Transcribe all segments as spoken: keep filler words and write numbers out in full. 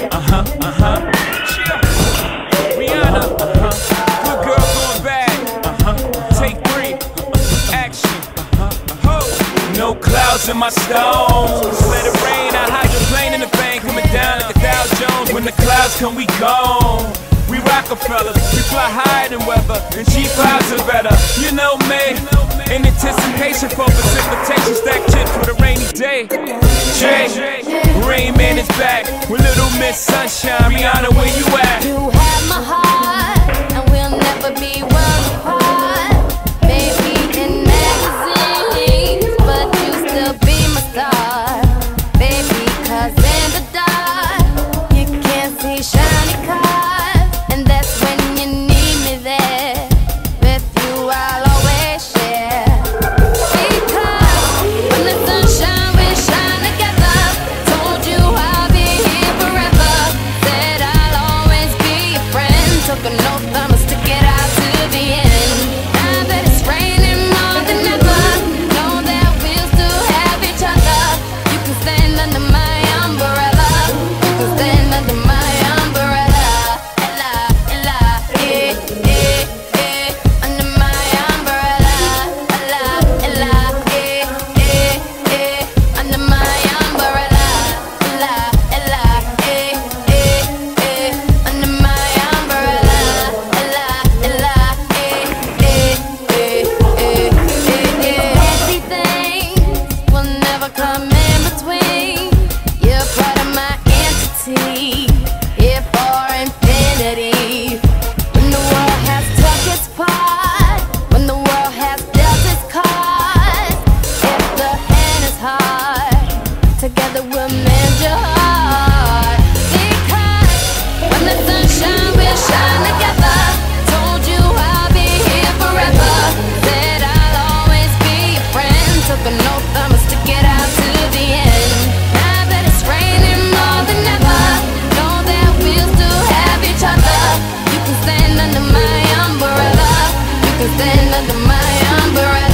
Uh-huh, uh-huh. Rihanna, uh-huh. Good girl going bad. Uh-huh. Take three. Action. Uh-huh. Ho. No clouds in my stones. Let it rain. I hydroplane in the bank. Coming down like the Dow Jones. When the clouds come, we gone. We Rockefellers, we fly higher than weather, and G fives are better. You know me, in anticipation for precipitation, stack chips for the rainy day. Jay, Rain Man is back with Little Miss Sunshine. Rihanna, where you at? You have my heart, and we'll never be worlds apart. Baby in magazines, but you still be my star. Baby, 'cause in the dark, you can't see shiny cars. Together we'll mend your heart. Because when the sun shines, we'll shine together. Told you I'll be here forever. Said I'll always be your friend. Took an oath I must stick it out to the end. Now that it's raining more than ever, know that we'll still have each other. You can stand under my umbrella. You can stand under my umbrella.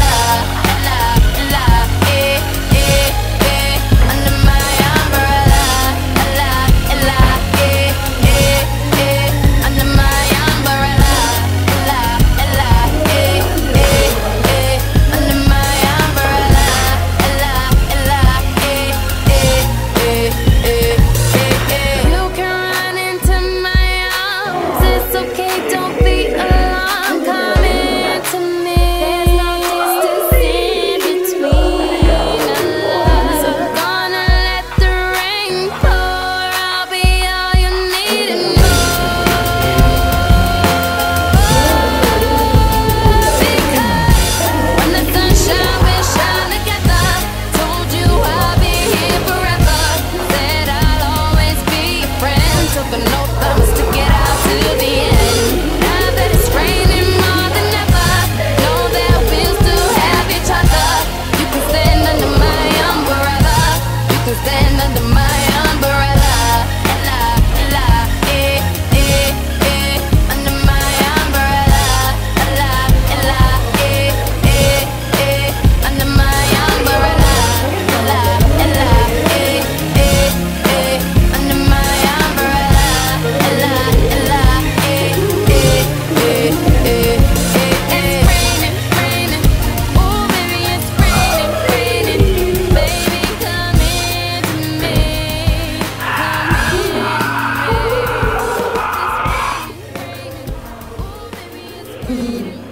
Mm-hmm.